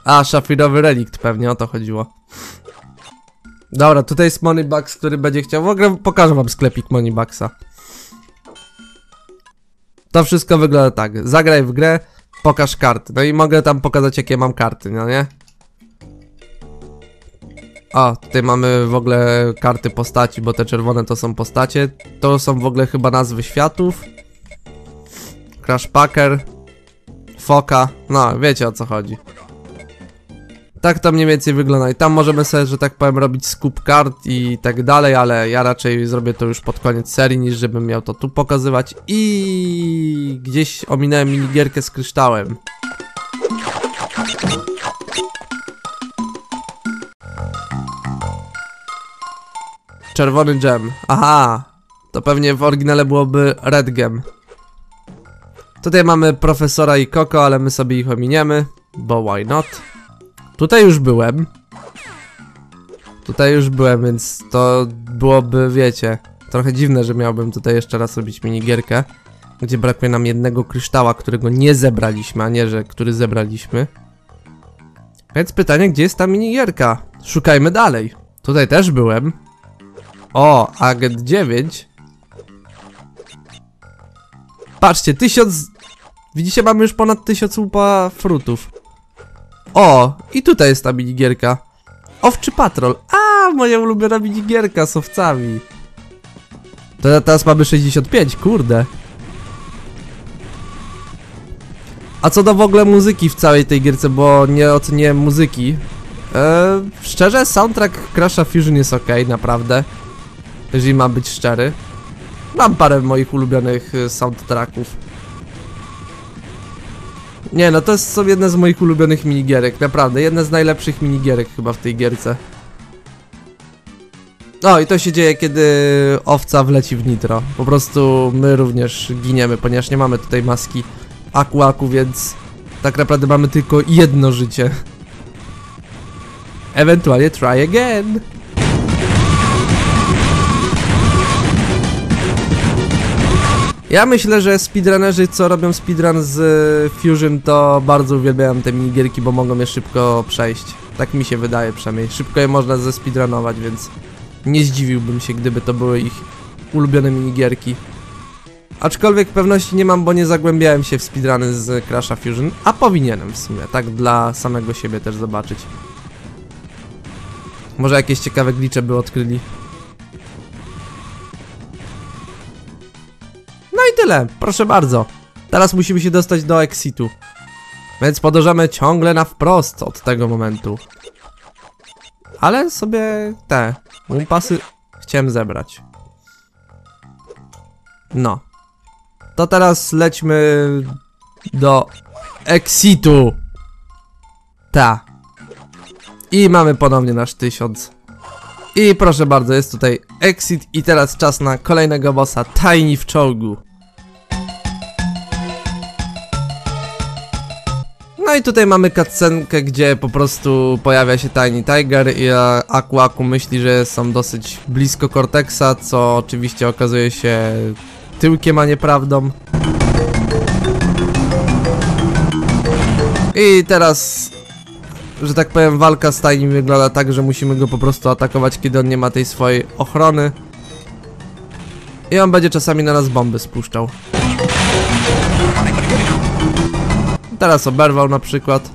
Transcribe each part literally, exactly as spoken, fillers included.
A, szafirowy relikt pewnie, o to chodziło. Dobra, tutaj jest Moneybugs, który będzie chciał. W ogóle pokażę wam sklepik Moneybugsa. To wszystko wygląda tak. Zagraj w grę, pokaż karty. No i mogę tam pokazać, jakie mam karty, no nie? O, tutaj mamy w ogóle karty postaci, bo te czerwone to są postacie. To są w ogóle chyba nazwy światów. Crash Packer, Foka, no wiecie o co chodzi. Tak to mniej więcej wygląda i tam możemy sobie, że tak powiem, robić skup kart i tak dalej, ale ja raczej zrobię to już pod koniec serii, niż żebym miał to tu pokazywać. I gdzieś ominąłem minigierkę z kryształem. Czerwony gem, aha, to pewnie w oryginale byłoby red gem. Tutaj mamy profesora i Koko, ale my sobie ich ominiemy, bo why not? Tutaj już byłem. Tutaj już byłem, więc to byłoby, wiecie, trochę dziwne, że miałbym tutaj jeszcze raz robić minigierkę, gdzie brakuje nam jednego kryształa, którego nie zebraliśmy, a nie, że który zebraliśmy. Więc pytanie, gdzie jest ta minigierka? Szukajmy dalej. Tutaj też byłem. O, agent dziewięć. Patrzcie, tysiąc... Widzicie, mamy już ponad tysiąc łupa frutów. O, i tutaj jest ta minigierka. Owczy patrol. A, moja ulubiona minigierka z owcami. To teraz mamy sześćdziesiąt pięć, kurde. A co do w ogóle muzyki w całej tej gierce, bo nie oceniłem muzyki. Eee, szczerze, soundtrack Crasha Fusion jest ok, naprawdę. Jeżeli mam być szczery. Mam parę moich ulubionych soundtracków. Nie, no to są jedne z moich ulubionych minigierek, naprawdę, jedne z najlepszych minigierek chyba w tej gierce. No i to się dzieje, kiedy owca wleci w nitro. Po prostu my również giniemy, ponieważ nie mamy tutaj maski Aku Aku, więc tak naprawdę mamy tylko jedno życie. Ewentualnie try again. Ja myślę, że speedrunnerzy, co robią speedrun z Fusion, to bardzo uwielbiają te minigierki, bo mogą je szybko przejść. Tak mi się wydaje przynajmniej. Szybko je można zespeedrunować, więc nie zdziwiłbym się, gdyby to były ich ulubione minigierki. Aczkolwiek pewności nie mam, bo nie zagłębiałem się w speedruny z Crasha Fusion, a powinienem w sumie, tak dla samego siebie też zobaczyć. Może jakieś ciekawe glitche by odkryli. No i tyle, proszę bardzo. Teraz musimy się dostać do exitu. Więc podążamy ciągle na wprost od tego momentu. Ale sobie te łumpasy chciałem zebrać. No. To teraz lećmy do exitu. Ta. I mamy ponownie nasz tysiąc. I proszę bardzo, jest tutaj exit i teraz czas na kolejnego bossa, Tiny w czołgu. No i tutaj mamy cutscenkę, gdzie po prostu pojawia się Tiny Tiger i Aku Aku myśli, że są dosyć blisko Cortexa, co oczywiście okazuje się tyłkiem, a nie prawdą. I teraz, że tak powiem, walka z Tiny wygląda tak, że musimy go po prostu atakować, kiedy on nie ma tej swojej ochrony. I on będzie czasami na nas bomby spuszczał. Teraz oberwał na przykład.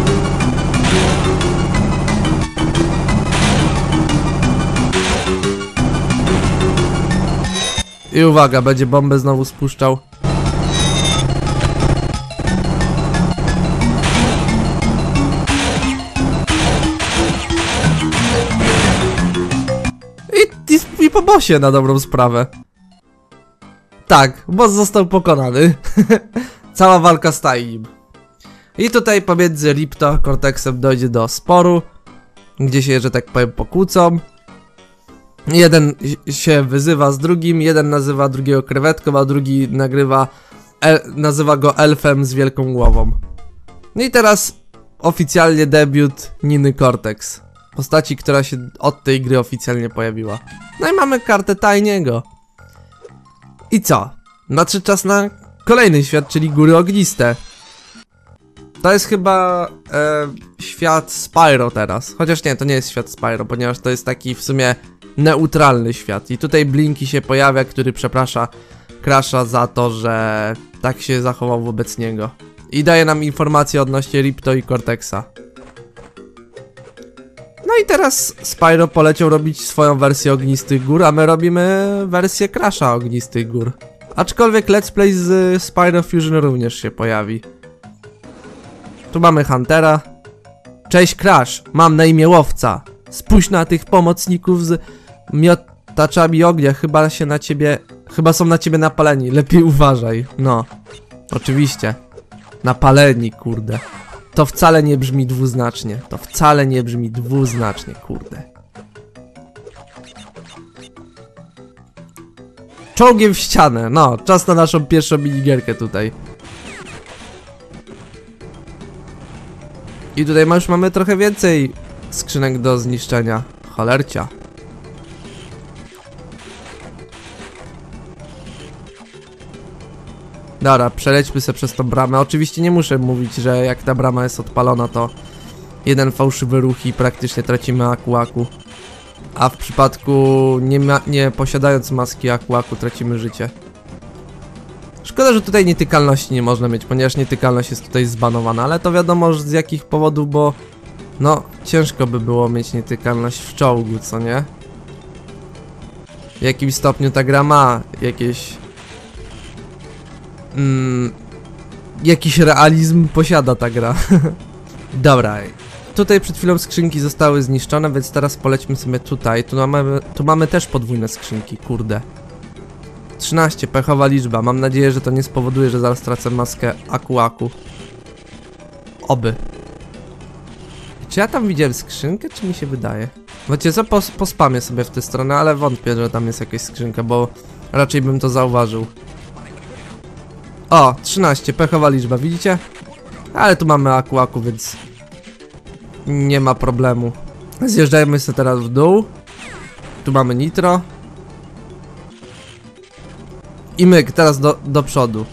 I uwaga, będzie bombę znowu spuszczał. I, i, i po bossie na dobrą sprawę. Tak, boss został pokonany. Cała walka z Tiny. I tutaj pomiędzy Ripto a Cortexem dojdzie do sporu, gdzie się, że tak powiem, pokłócą. Jeden się wyzywa z drugim, jeden nazywa drugiego krewetką, a drugi nagrywa, el, nazywa go elfem z wielką głową. No i teraz oficjalnie debiut Niny Cortex, postaci, która się od tej gry oficjalnie pojawiła. No i mamy kartę Tiny'ego. I co? Nadszedł czas na kolejny świat, czyli Góry Ogniste. To jest chyba e, świat Spyro teraz. Chociaż nie, to nie jest świat Spyro, ponieważ to jest taki w sumie neutralny świat. I tutaj Blinky się pojawia, który przeprasza Crasha za to, że tak się zachował wobec niego. I daje nam informacje odnośnie Ripto i Cortexa. No i teraz Spyro poleciał robić swoją wersję Ognistych Gór, a my robimy wersję Crasha Ognistych Gór. Aczkolwiek Let's Play z Spyro Fusion również się pojawi. Tu mamy Huntera. Cześć Crash, mam na imię Łowca. Spójrz na tych pomocników z miotaczami ognia, chyba się na ciebie... Chyba są na ciebie napaleni, lepiej uważaj. No, oczywiście. Napaleni, kurde. To wcale nie brzmi dwuznacznie. To wcale nie brzmi dwuznacznie, kurde. Czołgiem w ścianę. No, czas na naszą pierwszą minigierkę tutaj. I tutaj już mamy trochę więcej skrzynek do zniszczenia. Cholercia. Dobra, przelećmy sobie przez tą bramę. Oczywiście nie muszę mówić, że jak ta brama jest odpalona, to jeden fałszywy ruch i praktycznie tracimy Aku-Aku. A w przypadku nie, ma, nie posiadając maski Aku-Aku tracimy życie. Szkoda, że tutaj nietykalności nie można mieć, ponieważ nietykalność jest tutaj zbanowana, ale to wiadomo z jakich powodów, bo no ciężko by było mieć nietykalność w czołgu, co nie? W jakim stopniu ta gra ma jakieś... Mm, jakiś realizm posiada ta gra. Dobra, tutaj przed chwilą skrzynki zostały zniszczone, więc teraz polećmy sobie tutaj. Tu mamy, tu mamy też podwójne skrzynki, kurde. trzynaście, pechowa liczba. Mam nadzieję, że to nie spowoduje, że zaraz tracę maskę Aku-Aku. Oby. Czy ja tam widziałem skrzynkę, czy mi się wydaje? Wiecie co, pos pospamię sobie w tę stronę, ale wątpię, że tam jest jakaś skrzynka, bo raczej bym to zauważył. O, trzynaście, pechowa liczba, widzicie? Ale tu mamy Aku-Aku, więc nie ma problemu. Zjeżdżajmy sobie teraz w dół. Tu mamy nitro. I myk, teraz do, do przodu.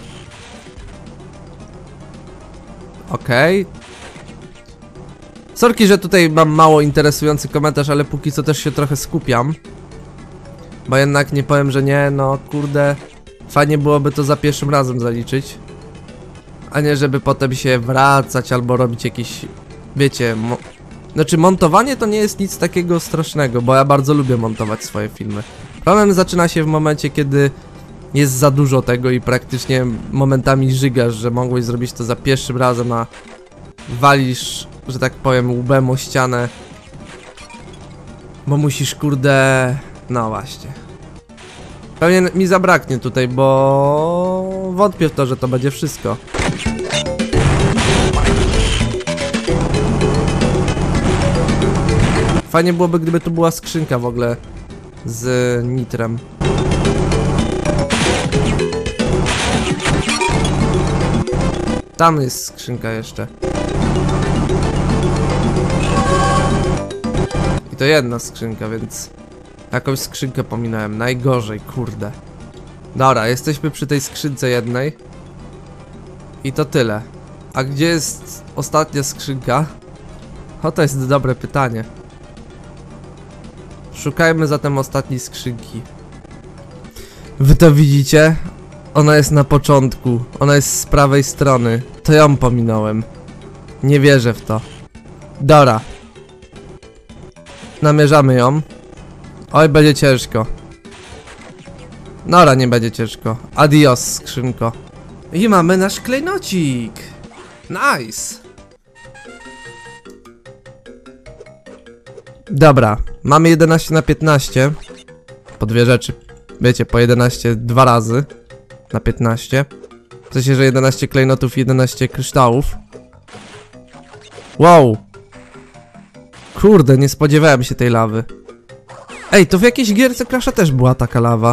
Okej. Okay. Sorki, że tutaj mam mało interesujący komentarz, ale póki co też się trochę skupiam. Bo jednak nie powiem, że nie, no kurde. Fajnie byłoby to za pierwszym razem zaliczyć. A nie żeby potem się wracać albo robić jakieś, wiecie, mo znaczy montowanie to nie jest nic takiego strasznego, bo ja bardzo lubię montować swoje filmy. Problem zaczyna się w momencie, kiedy jest za dużo tego i praktycznie momentami żygasz, że mogłeś zrobić to za pierwszym razem, a walisz, że tak powiem, łbem o ścianę. Bo musisz, kurde... No właśnie. Pewnie mi zabraknie tutaj, bo wątpię w to, że to będzie wszystko. Fajnie byłoby, gdyby tu była skrzynka w ogóle z nitrem. Tam jest skrzynka jeszcze. I to jedna skrzynka, więc jakąś skrzynkę pominąłem. Najgorzej, kurde. Dobra, jesteśmy przy tej skrzynce jednej. I to tyle. A gdzie jest ostatnia skrzynka? O, to jest dobre pytanie. Szukajmy zatem ostatniej skrzynki. Wy to widzicie? Ona jest na początku. Ona jest z prawej strony. To ją pominąłem. Nie wierzę w to. Dobra. Namierzamy ją. Oj, będzie ciężko. Dobra, nie będzie ciężko. Adios, skrzynko. I mamy nasz klejnocik. Nice. Dobra, mamy jedenaście na piętnaście. Po dwie rzeczy. Wiecie, po jedenaście dwa razy. Na piętnaście. W sensie, że jedenaście klejnotów i jedenaście kryształów. Wow. Kurde, nie spodziewałem się tej lawy. Ej, to w jakiejś gierce Crasha też była taka lawa.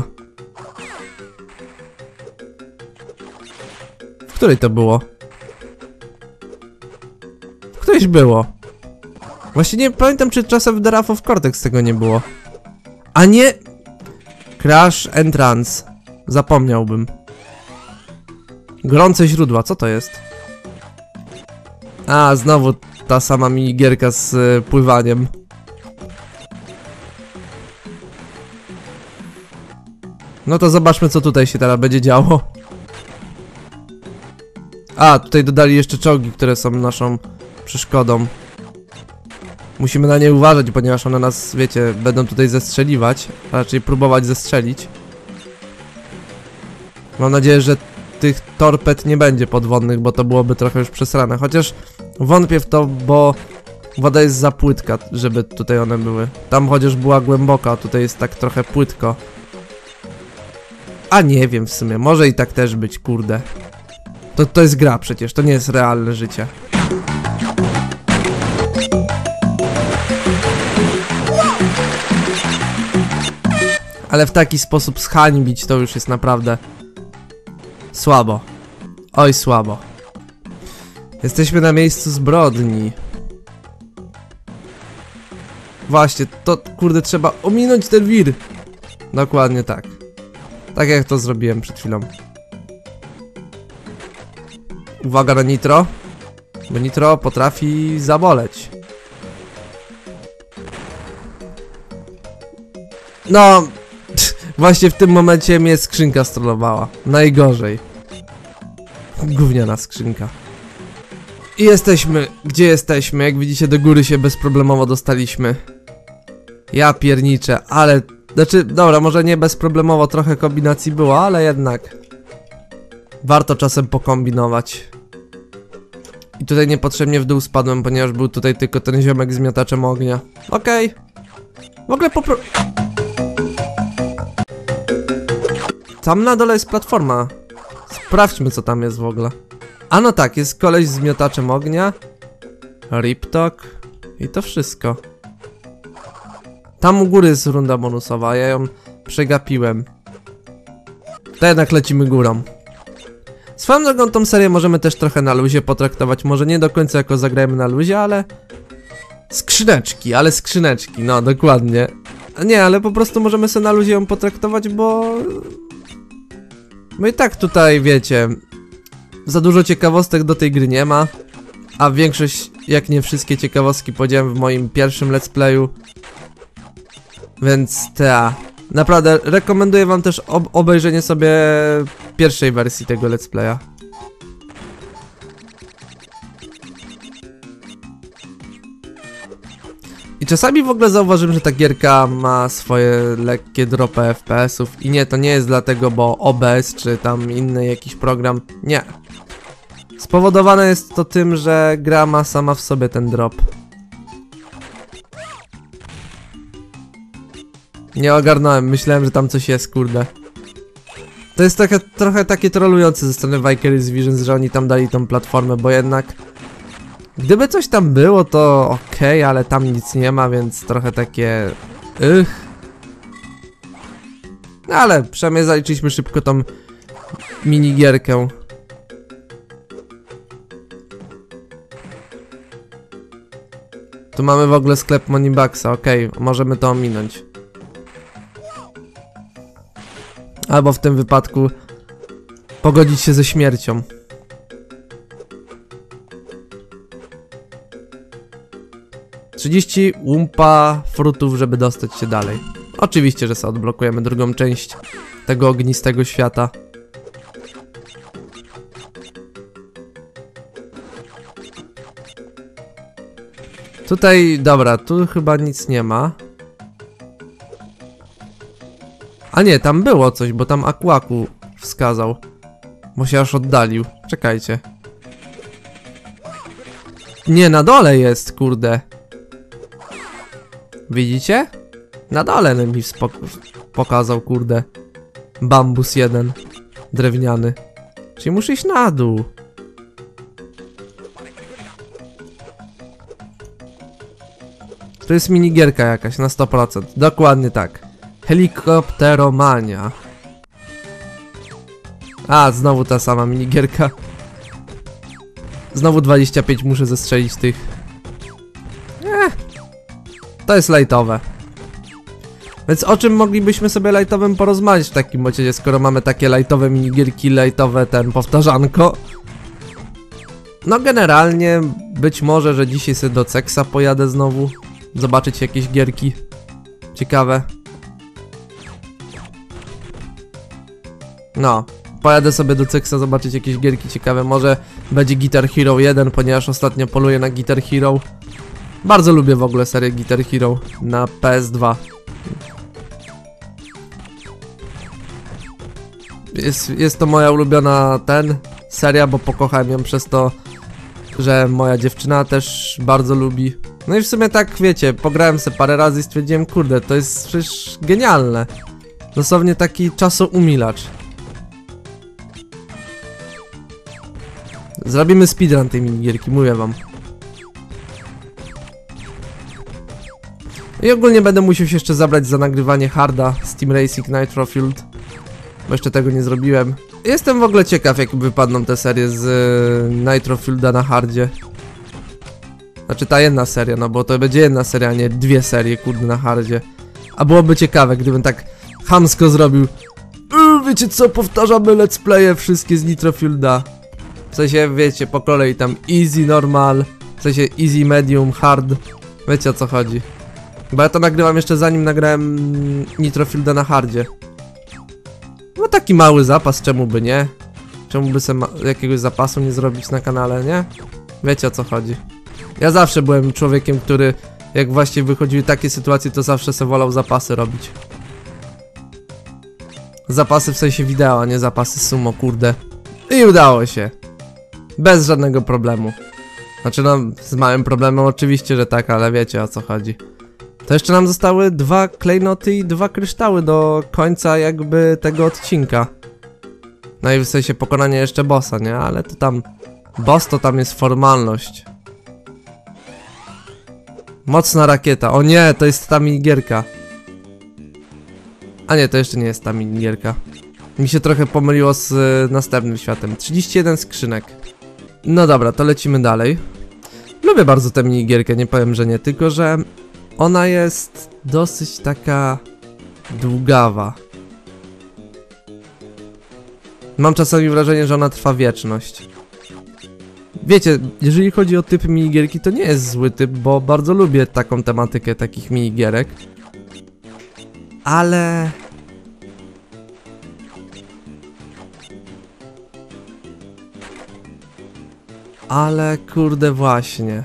W której to było? W którejś było. Właśnie nie pamiętam, czy czasem w The Wrath of Cortex tego nie było. A nie... Crash Entrance. Zapomniałbym. Gorące źródła, co to jest? A, znowu ta sama minigierka z y, pływaniem. No to zobaczmy, co tutaj się teraz będzie działo. A, tutaj dodali jeszcze czołgi, które są naszą przeszkodą. Musimy na nie uważać, ponieważ one nas, wiecie, będą tutaj zestrzeliwać. A raczej próbować zestrzelić. Mam nadzieję, że tych torped nie będzie podwodnych, bo to byłoby trochę już przesrane. Chociaż wątpię w to, bo woda jest za płytka, żeby tutaj one były. Tam chociaż była głęboka, a tutaj jest tak trochę płytko. A nie wiem w sumie, może i tak też być, kurde. To, to jest gra przecież, to nie jest realne życie. Ale w taki sposób zhańbić to już jest naprawdę słabo. Oj, słabo. Jesteśmy na miejscu zbrodni. Właśnie, to kurde trzeba ominąć ten wir. Dokładnie tak. Tak jak to zrobiłem przed chwilą. Uwaga na nitro. Bo nitro potrafi zaboleć. No, właśnie w tym momencie mnie skrzynka strollowała. Najgorzej. Gówniana skrzynka. I jesteśmy, gdzie jesteśmy? Jak widzicie, do góry się bezproblemowo dostaliśmy. Ja pierniczę, ale... Znaczy, dobra, może nie bezproblemowo, trochę kombinacji było, ale jednak warto czasem pokombinować. I tutaj niepotrzebnie w dół spadłem, ponieważ był tutaj tylko ten ziomek z miotaczem ognia. Okej. Okay. W ogóle popro... Tam na dole jest platforma. Sprawdźmy, co tam jest w ogóle. A no tak, jest koleś z miotaczem ognia. Riptok. I to wszystko. Tam u góry jest runda bonusowa, ja ją przegapiłem. To jednak lecimy górą. Swoją drogą tą serię możemy też trochę na luzie potraktować. Może nie do końca jako zagrajmy na luzie, ale... Skrzyneczki, ale skrzyneczki, no dokładnie. Nie, ale po prostu możemy sobie na luzie ją potraktować, bo... No i tak tutaj, wiecie... Za dużo ciekawostek do tej gry nie ma. A większość, jak nie wszystkie ciekawostki powiedziałem w moim pierwszym let's playu. Więc ta. Naprawdę rekomenduję wam też ob obejrzenie sobie pierwszej wersji tego let's playa. I czasami w ogóle zauważyłem, że ta gierka ma swoje lekkie dropy F P S-ów. I nie, to nie jest dlatego, bo O B S czy tam inny jakiś program. Nie. Spowodowane jest to tym, że gra ma sama w sobie ten drop. Nie ogarnąłem, myślałem, że tam coś jest, kurde. To jest trochę, trochę takie trolujące ze strony Vicarious Visions, że oni tam dali tą platformę, bo jednak... Gdyby coś tam było, to okej, okay, ale tam nic nie ma, więc trochę takie... Ych. No ale przynajmniej zaliczyliśmy szybko tą minigierkę. Tu mamy w ogóle sklep Moneybucksa, okej, okay, możemy to ominąć. Albo w tym wypadku pogodzić się ze śmiercią. trzydzieści łumpa frutów, żeby dostać się dalej. Oczywiście, że sobie odblokujemy drugą część tego ognistego świata. Tutaj, dobra, tu chyba nic nie ma. A nie, tam było coś, bo tam Aquaku wskazał. Bo się aż oddalił. Czekajcie. Nie, na dole jest, kurde. Widzicie? Na dole mi pokazał, kurde. Bambus jeden. Drewniany. Czyli muszę iść na dół. To jest minigierka jakaś, na sto procent. Dokładnie tak. Helikopteromania. A, znowu ta sama minigierka. Znowu dwadzieścia pięć muszę zestrzelić tych. Eh, to jest lightowe. Więc o czym moglibyśmy sobie lightowym porozmawiać w takim mocie, skoro mamy takie lightowe minigierki, lightowe ten powtarzanko? No generalnie, być może, że dzisiaj sobie do Ceksa pojadę znowu. Zobaczyć jakieś gierki ciekawe. No, pojadę sobie do Ceksa zobaczyć jakieś gierki ciekawe. Może będzie Guitar Hero jeden, ponieważ ostatnio poluję na Guitar Hero. Bardzo lubię w ogóle serię Guitar Hero na P S dwa. Jest, jest to moja ulubiona ten seria, bo pokochałem ją przez to, że moja dziewczyna też bardzo lubi. No i w sumie tak, wiecie, pograłem sobie parę razy i stwierdziłem, kurde, to jest przecież genialne. Dosłownie taki czasoumilacz. Zrobimy speedrun tej minigierki, mówię wam. I ogólnie będę musiał się jeszcze zabrać za nagrywanie harda Steam Racing Nitro Fueled, bo jeszcze tego nie zrobiłem. Jestem w ogóle ciekaw, jak wypadną te serie z y, Nitro Fueleda na hardzie. Znaczy ta jedna seria, no bo to będzie jedna seria, a nie dwie serie, kurde, na hardzie. A byłoby ciekawe, gdybym tak chamsko zrobił. Yy, wiecie co, powtarzamy let's playe wszystkie z Nitro Fueleda. W sensie, wiecie, po kolei tam easy, normal, w sensie easy, medium, hard. Wiecie, o co chodzi. Bo ja to nagrywam jeszcze zanim nagrałem Nitro Fueleda na hardzie. No taki mały zapas, czemu by nie? Czemu by sobie jakiegoś zapasu nie zrobić na kanale, nie? Wiecie, o co chodzi. Ja zawsze byłem człowiekiem, który jak właśnie wychodziły takie sytuacje, to zawsze sobie wolał zapasy robić. Zapasy w sensie wideo, a nie zapasy sumo, kurde. I udało się. Bez żadnego problemu. Znaczy no, z małym problemem oczywiście, że tak, ale wiecie, o co chodzi. To jeszcze nam zostały dwa klejnoty i dwa kryształy do końca jakby tego odcinka. No i w sensie pokonanie jeszcze bossa, nie? Ale to tam... Boss to tam jest formalność. Mocna rakieta. O nie, to jest ta minigierka. A nie, to jeszcze nie jest ta minigierka. Mi się trochę pomyliło z y, następnym światem. trzydzieści jeden skrzynek. No dobra, to lecimy dalej. Lubię bardzo tę minigierkę, nie powiem, że nie. Tylko, że ona jest dosyć taka długawa. Mam czasami wrażenie, że ona trwa wieczność. Wiecie, jeżeli chodzi o typ minigierki, to nie jest zły typ, bo bardzo lubię taką tematykę takich minigierek. Ale... Ale kurde właśnie.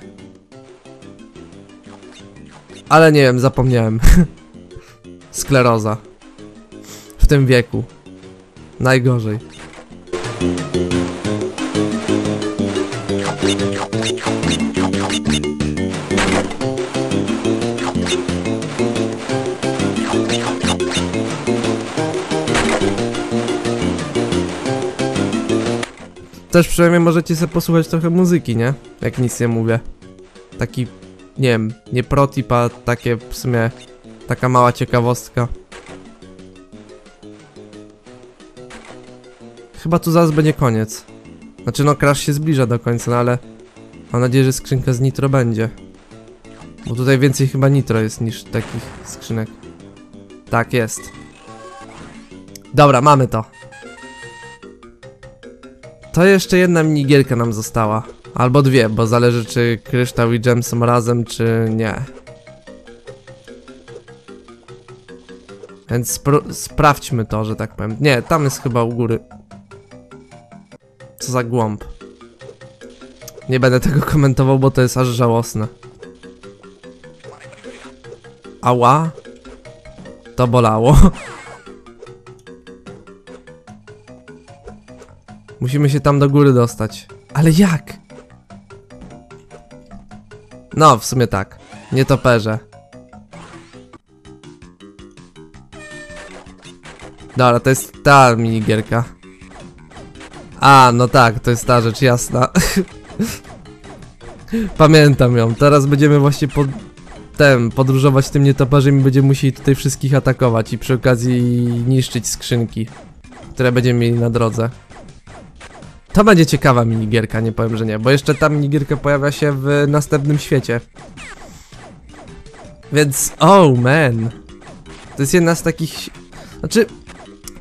Ale nie wiem, zapomniałem. Skleroza. W tym wieku. Najgorzej. Też przynajmniej możecie sobie posłuchać trochę muzyki, nie? Jak nic nie mówię. Taki, nie wiem, nie protip, a takie w sumie taka mała ciekawostka. Chyba tu zaraz będzie koniec. Znaczy no, Crash się zbliża do końca, no ale mam nadzieję, że skrzynka z nitro będzie. Bo tutaj więcej chyba nitro jest niż takich skrzynek. Tak jest. Dobra, mamy to. To jeszcze jedna minigierka nam została. Albo dwie, bo zależy czy kryształ i gem są razem, czy nie. Więc sprawdźmy to, że tak powiem. Nie, tam jest chyba u góry. Co za głąb. Nie będę tego komentował, bo to jest aż żałosne. Ała. To bolało. Musimy się tam do góry dostać. Ale jak? No, w sumie tak. Nietoperze. Dobra, to jest ta minigierka. A, no tak, to jest ta rzecz jasna. Pamiętam ją. Teraz będziemy właśnie pod... tem, podróżować tym nietoperzem i będziemy musieli tutaj wszystkich atakować i przy okazji niszczyć skrzynki, które będziemy mieli na drodze. To będzie ciekawa minigierka, nie powiem, że nie, bo jeszcze ta minigierka pojawia się w następnym świecie. Więc, oh man. To jest jedna z takich... Znaczy...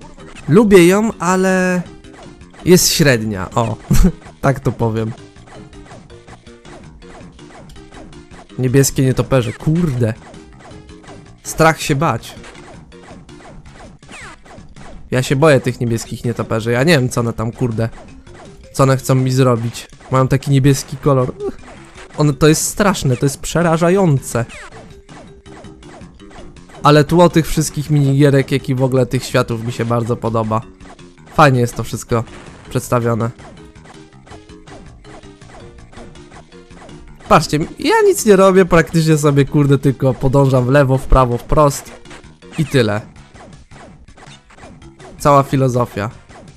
Lubię ją, ale... Jest średnia, o. Tak to powiem. Niebieskie nietoperze, kurde. Strach się bać. Ja się boję tych niebieskich nietoperzy, ja nie wiem co one tam, kurde. Co one chcą mi zrobić. Mają taki niebieski kolor. One to jest straszne, to jest przerażające. Ale tło tych wszystkich minigierek, jak i w ogóle tych światów mi się bardzo podoba. Fajnie jest to wszystko przedstawione. Patrzcie, ja nic nie robię, praktycznie sobie kurde tylko podążam w lewo, w prawo, wprost i tyle. Cała filozofia.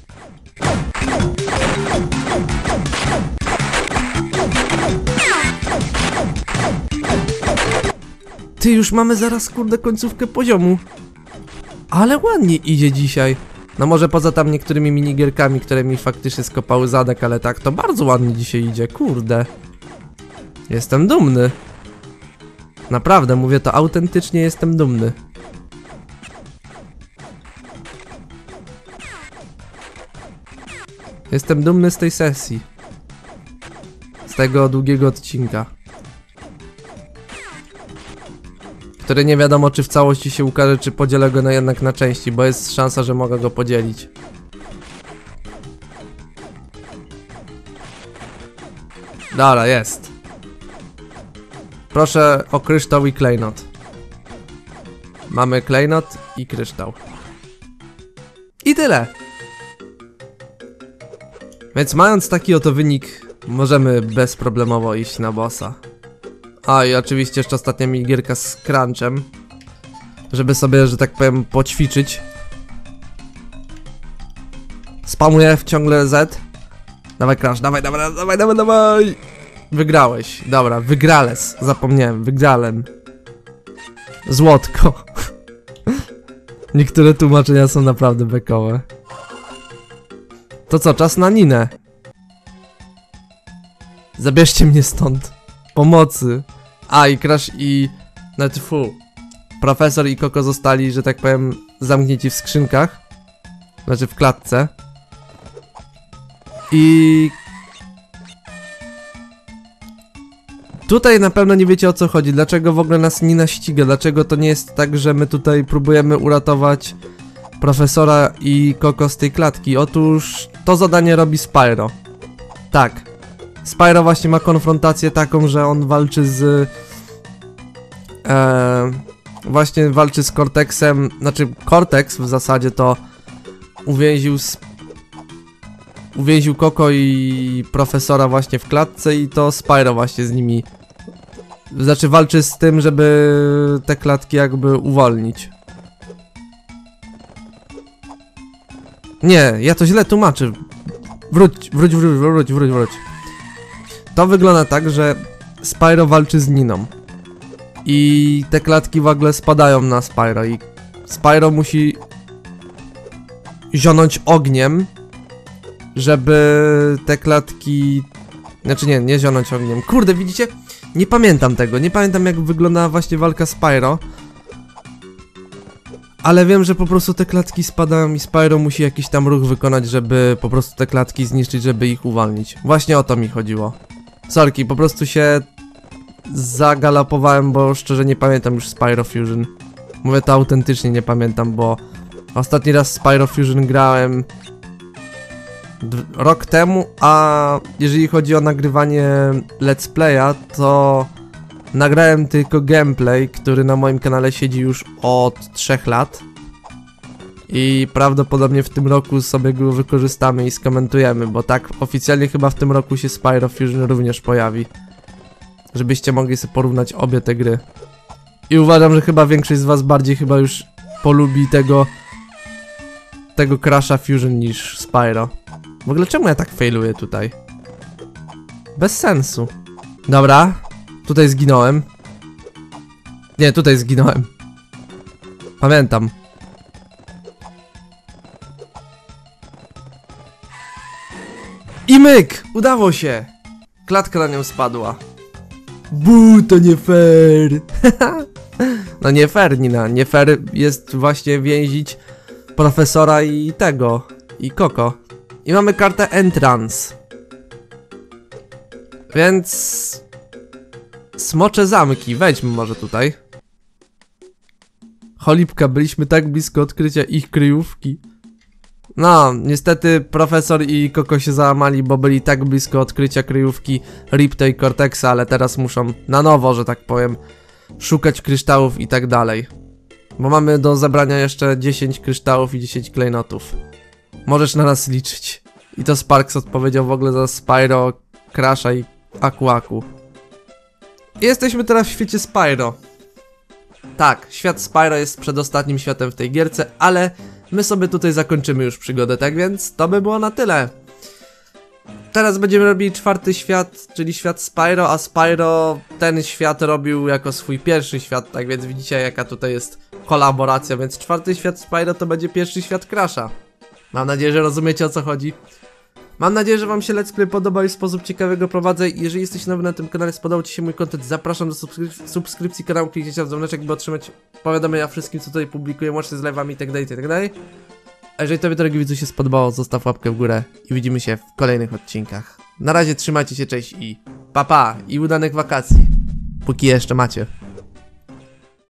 Ty, już mamy zaraz kurde końcówkę poziomu. Ale ładnie idzie dzisiaj. No może poza tam niektórymi minigierkami, które mi faktycznie skopały zadek, ale tak to bardzo ładnie dzisiaj idzie, kurde. Jestem dumny. Naprawdę, mówię to autentycznie, jestem dumny. Jestem dumny z tej sesji. Z tego długiego odcinka. Który nie wiadomo czy w całości się ukaże, czy podzielę go na jednak na części, bo jest szansa, że mogę go podzielić. Dobra, jest. Proszę o kryształ i klejnot. Mamy klejnot i kryształ. I tyle. Więc mając taki oto wynik, możemy bezproblemowo iść na bossa. A i oczywiście jeszcze ostatnia minigierka z crunchem, żeby sobie, że tak powiem, poćwiczyć. Spamuję w ciągle Z. Dawaj crunch, dawaj, dawaj, dawaj, dawaj, dawaj. Wygrałeś, dobra, wygrales, zapomniałem, wygrałem. Złotko. Niektóre tłumaczenia są naprawdę bekowe. To co, czas na Ninę. Zabierzcie mnie stąd. Pomocy. A i Crash i... Znaczy fu. Profesor i Koko zostali, że tak powiem, zamknięci w skrzynkach. Znaczy w klatce. I... Tutaj na pewno nie wiecie o co chodzi. Dlaczego w ogóle nas Nina ściga? Dlaczego to nie jest tak, że my tutaj próbujemy uratować Profesora i Koko z tej klatki? Otóż to zadanie robi Spyro. Tak. Spyro właśnie ma konfrontację taką, że on walczy z... E, właśnie walczy z Cortexem. Znaczy Cortex w zasadzie to uwięził z, uwięził Koko i Profesora właśnie w klatce i to Spyro właśnie z nimi... Znaczy walczy z tym, żeby te klatki jakby uwolnić. Nie, ja to źle tłumaczę. Wróć, wróć, wróć, wróć, wróć, wróć. To wygląda tak, że Spyro walczy z Niną. I te klatki w ogóle spadają na Spyro i Spyro musi zionąć ogniem, żeby te klatki... Znaczy nie, nie zionąć ogniem. Kurde, widzicie? Nie pamiętam tego, nie pamiętam jak wyglądała właśnie walka Spyro. Ale wiem, że po prostu te klatki spadają i Spyro musi jakiś tam ruch wykonać, żeby po prostu te klatki zniszczyć, żeby ich uwolnić. Właśnie o to mi chodziło. Sorki, po prostu się zagalopowałem, bo szczerze nie pamiętam już Spyro Fusion. Mówię to autentycznie nie pamiętam, bo ostatni raz Spyro Fusion grałem rok temu, a jeżeli chodzi o nagrywanie let's playa, to nagrałem tylko gameplay, który na moim kanale siedzi już od trzech lat. I prawdopodobnie w tym roku sobie go wykorzystamy i skomentujemy, bo tak oficjalnie chyba w tym roku się Spyro Fusion również pojawi. Żebyście mogli sobie porównać obie te gry. I uważam, że chyba większość z was bardziej chyba już polubi tego tego Crasha Fusion niż Spyro. W ogóle czemu ja tak failuję tutaj? Bez sensu. Dobra, tutaj zginąłem. Nie, tutaj zginąłem. Pamiętam. I myk! Udało się! Klatka na nią spadła. Bu, to nie fair! No nie fair, Nina. Nie fair jest właśnie więzić Profesora i tego. I Koko. I mamy kartę Entrance. Więc... Smocze zamki, wejdźmy może tutaj. Cholipka, byliśmy tak blisko odkrycia ich kryjówki. No, niestety profesor i Koko się załamali, bo byli tak blisko odkrycia kryjówki Ripta i Cortexa, ale teraz muszą na nowo, że tak powiem, szukać kryształów i tak dalej. Bo mamy do zebrania jeszcze dziesięć kryształów i dziesięć klejnotów. Możesz na nas liczyć. I to Sparks odpowiedział w ogóle za Spyro, Crasha i Aku Aku. I jesteśmy teraz w świecie Spyro. Tak, świat Spyro jest przedostatnim światem w tej gierce, ale my sobie tutaj zakończymy już przygodę, tak więc to by było na tyle. Teraz będziemy robili czwarty świat, czyli świat Spyro, a Spyro ten świat robił jako swój pierwszy świat, tak więc widzicie jaka tutaj jest kolaboracja, więc czwarty świat Spyro to będzie pierwszy świat Crasha. Mam nadzieję, że rozumiecie o co chodzi. Mam nadzieję, że wam się let's play podobał i w sposób ciekawy go prowadzę. Jeżeli jesteś nowy na tym kanale, spodobał ci się mój content, zapraszam do subskryp subskrypcji kanału, kliknijcie w dzwoneczek, by otrzymać powiadomienia o wszystkim, co tutaj publikuję, łącznie z live'ami itd., itd. A jeżeli tobie, drogi widzu, się spodobało, zostaw łapkę w górę i widzimy się w kolejnych odcinkach. Na razie trzymajcie się, cześć i pa pa i udanych wakacji, póki jeszcze macie.